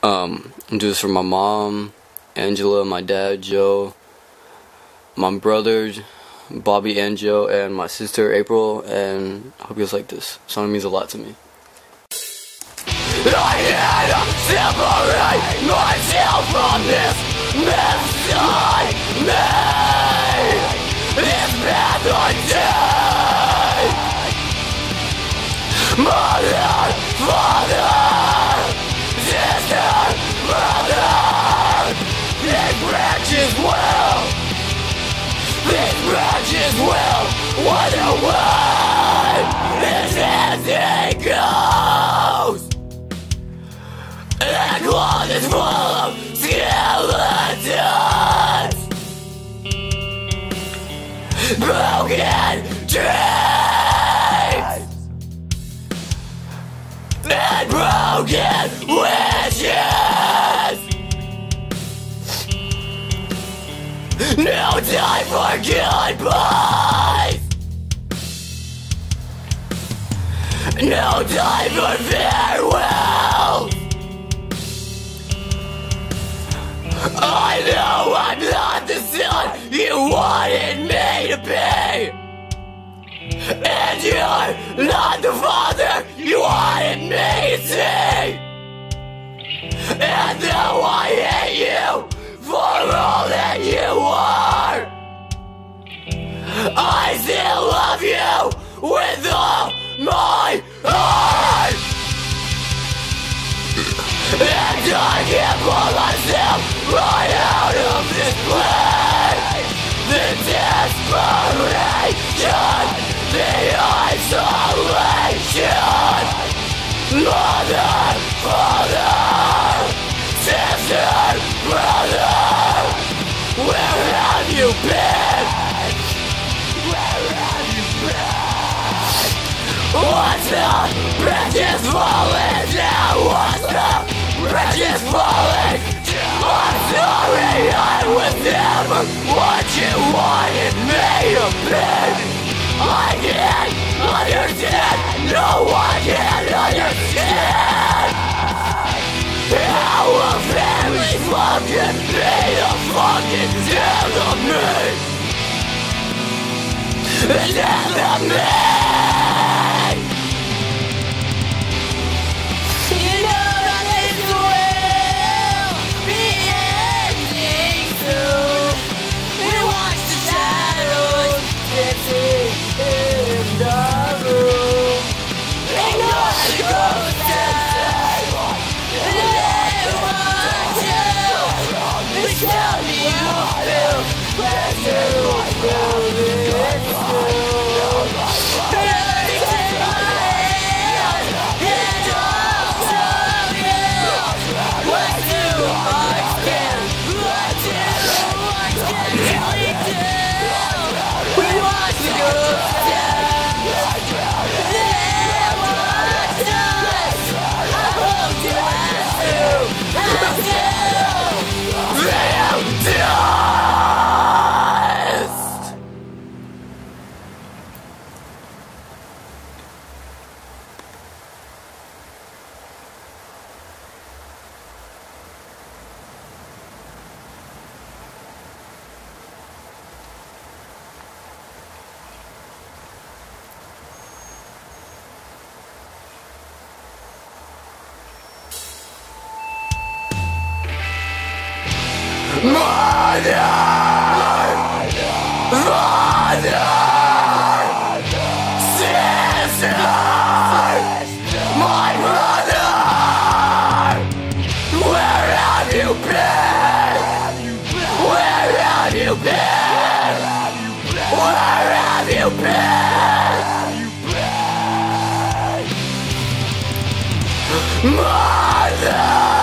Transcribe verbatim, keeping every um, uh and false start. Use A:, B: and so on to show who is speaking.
A: Um, I do this for my mom, Angela, my dad, Joe, my brother, Bobby and Joe, and my sister, April, and I hope you guys like this. This song means a lot to me. I had to separate myself from this mess I made, this path I take. Mother, father, sister, brother, these branches will, these branches will wither away. This as it goes. The cloth is full of skeletons, broken dreams, and broken wishes. No time for goodbyes, no time for farewell. I know I'm not the son you wanted me to be, and you're not the father you wanted me to see. And though I hate you for all that you are, I still love you with all my heart. And I can't pull myself right out of this place. The desperation, the isolation. Mother, father, sister, brother, where have you been? Where have you been? What's the branches falling down? What's the branches falling? I'm sorry, I was never what you wanted me to be. I can't understand, no one can understand how a family's love can be the fucking death of me. The death of me. Mother! Father! Sister! My brother! Where have you been? Where have you been? Where have you been? Mother!